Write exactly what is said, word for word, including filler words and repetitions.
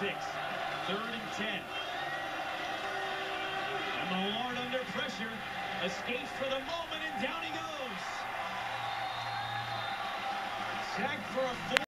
six. Third and ten. And Millard under pressure. Escapes for the moment, and down he goes. Sacked for a full.